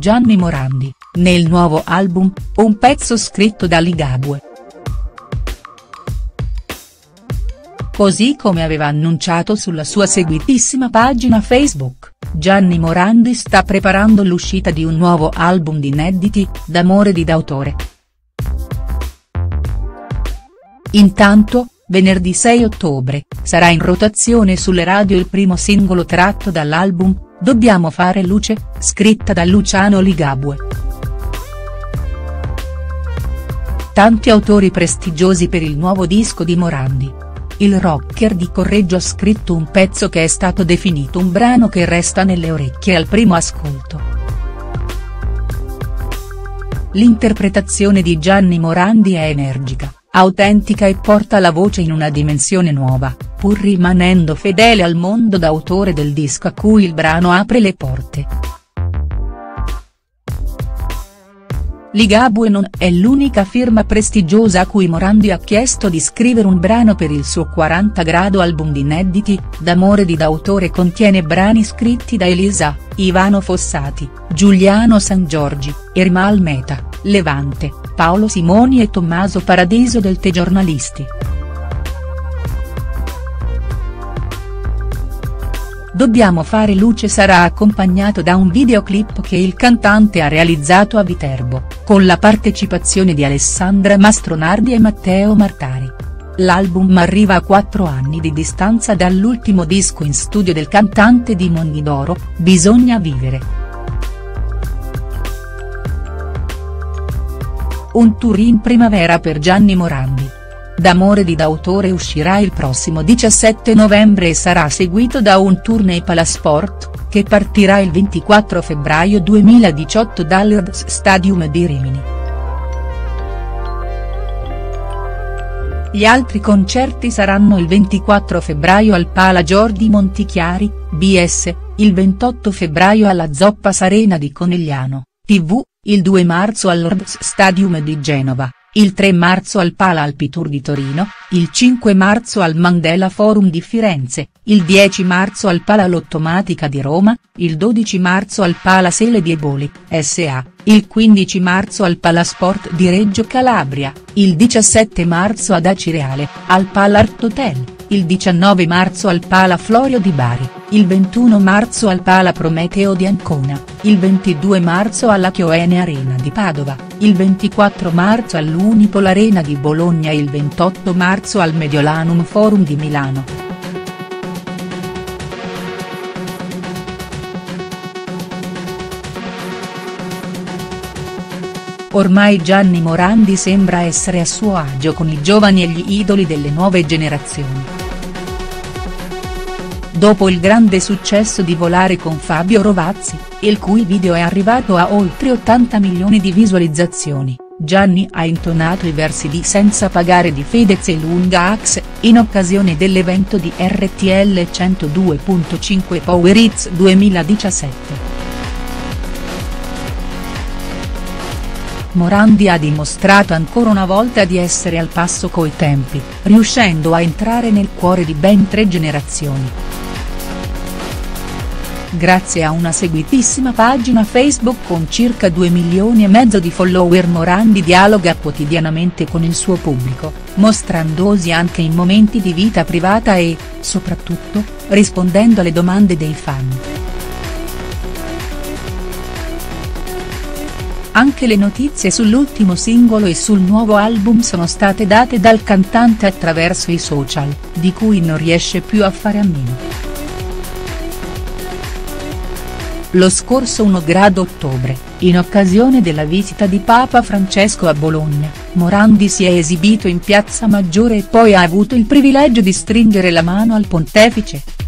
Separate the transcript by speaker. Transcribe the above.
Speaker 1: Gianni Morandi, nel nuovo album, un pezzo scritto da Ligabue. Così come aveva annunciato sulla sua seguitissima pagina Facebook, Gianni Morandi sta preparando l'uscita di un nuovo album di inediti, d'amore di d'autore. Intanto, venerdì 6 ottobre, sarà in rotazione sulle radio il primo singolo tratto dall'album, Dobbiamo fare luce, scritta da Luciano Ligabue. Tanti autori prestigiosi per il nuovo disco di Morandi. Il rocker di Correggio ha scritto un pezzo che è stato definito un brano che resta nelle orecchie al primo ascolto. L'interpretazione di Gianni Morandi è energica, autentica e porta la voce in una dimensione nuova, pur rimanendo fedele al mondo d'autore del disco a cui il brano apre le porte. Ligabue non è l'unica firma prestigiosa a cui Morandi ha chiesto di scrivere un brano per il suo 40 grado album di inediti, d'amore di d'autore contiene brani scritti da Elisa, Ivano Fossati, Giuliano Sangiorgi, Irma Almeta, Levante, Paolo Simoni e Tommaso Paradiso del Te Giornalisti. Dobbiamo fare luce sarà accompagnato da un videoclip che il cantante ha realizzato a Viterbo, con la partecipazione di Alessandra Mastronardi e Matteo Martari. L'album arriva a 4 anni di distanza dall'ultimo disco in studio del cantante di Mondidoro, Bisogna vivere. Un tour in primavera per Gianni Morandi. D'amore di d'autore uscirà il prossimo 17 novembre e sarà seguito da un tour nei Palasport, che partirà il 24 febbraio 2018 dall'Ird's Stadium di Rimini. Gli altri concerti saranno il 24 febbraio al Pala Giordi Montichiari, BS, il 28 febbraio alla Zoppas Arena di Conegliano, TV, il 2 marzo all'Ird's Stadium di Genova, il 3 marzo al Pala Alpitour di Torino, il 5 marzo al Mandela Forum di Firenze, il 10 marzo al Pala Lottomatica di Roma, il 12 marzo al Pala Sele di Eboli, SA, il 15 marzo al Palasport di Reggio Calabria, il 17 marzo ad Acireale, al Pala Art Hotel, il 19 marzo al Pala Florio di Bari, il 21 marzo al Pala Prometeo di Ancona, il 22 marzo alla Chioene Arena di Padova, il 24 marzo all'Unipol Arena di Bologna e il 28 marzo al Mediolanum Forum di Milano. Ormai Gianni Morandi sembra essere a suo agio con i giovani e gli idoli delle nuove generazioni. Dopo il grande successo di Volare con Fabio Rovazzi, il cui video è arrivato a oltre 80 milioni di visualizzazioni, Gianni ha intonato i versi di Senza pagare di Fedez e Lunga Axe, in occasione dell'evento di RTL 102.5 Power Hits 2017. Morandi ha dimostrato ancora una volta di essere al passo coi tempi, riuscendo a entrare nel cuore di ben 3 generazioni. Grazie a una seguitissima pagina Facebook con circa 2,5 milioni di follower Morandi dialoga quotidianamente con il suo pubblico, mostrandosi anche in momenti di vita privata e, soprattutto, rispondendo alle domande dei fan. Anche le notizie sull'ultimo singolo e sul nuovo album sono state date dal cantante attraverso i social, di cui non riesce più a fare a meno. Lo scorso 1 grado ottobre, in occasione della visita di Papa Francesco a Bologna, Morandi si è esibito in Piazza Maggiore e poi ha avuto il privilegio di stringere la mano al pontefice.